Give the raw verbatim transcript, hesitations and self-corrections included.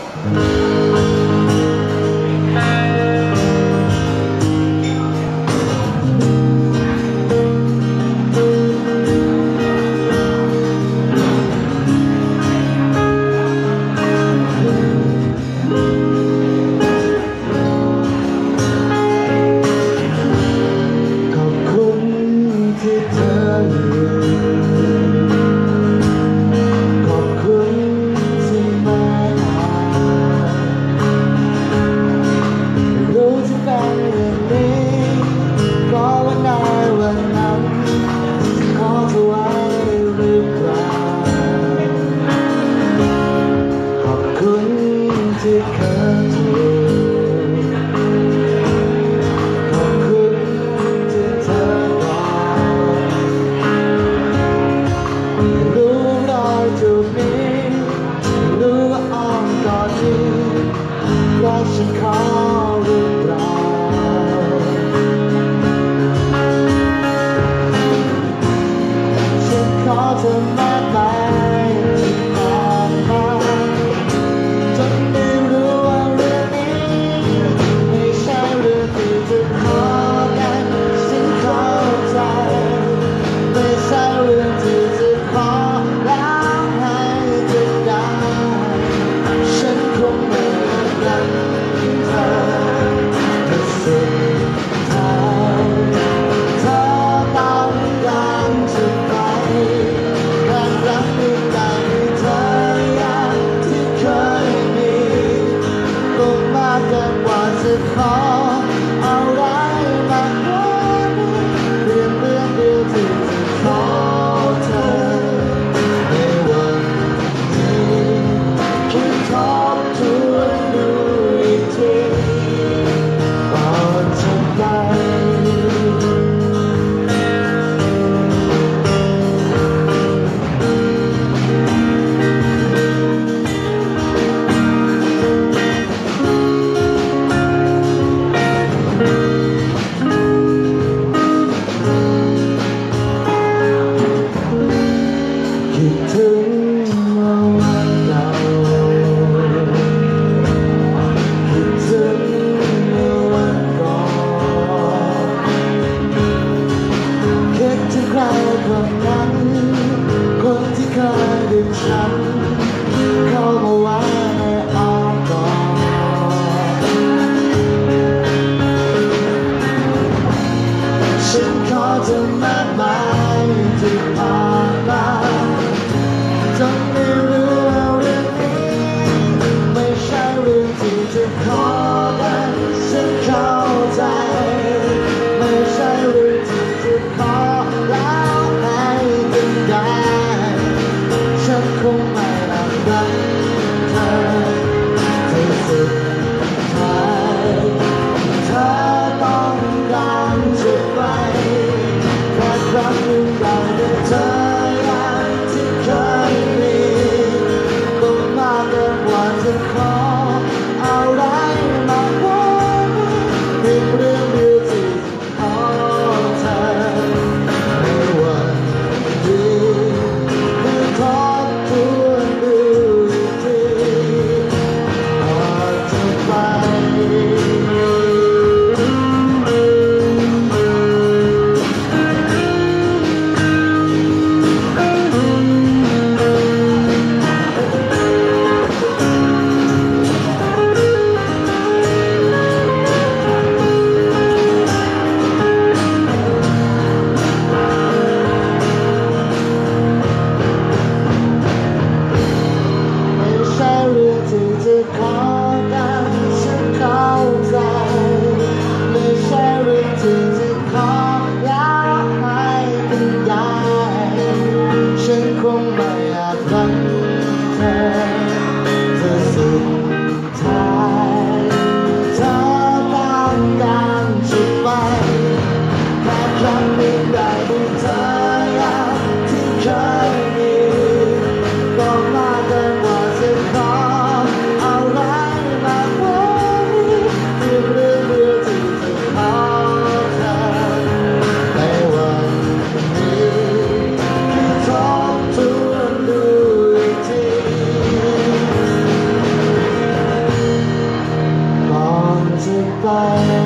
ที่เคยถูกขอบคุณที่เธอบอกไม่รู้รอยจูบนี้ไม่รู้ว่าอ้อมกอดนี้รักฉันขอหรือเปล่าฉันขอเธอมากไปที่ผ่านมาจนไม่รู้ว่าเรื่องนี้ไม่ใช่เรื่องที่จะขอกันฉันเข้าใจไม่ใช่เรื่องที่จะขอแล้วให้เธอได้ฉันคงไม่รักเธอแต่สุดท้ายเธอต้องการจะไปข้างรักด้วยใจเธออย่างที่เคยมีก็มากเกินกว่าจะขออะไรมากกว่านี้เพียงเรื่องเดียวที่จะขอเธอในวันนี้คิดทบทวนดูอีกทีก่อนจะไป เไป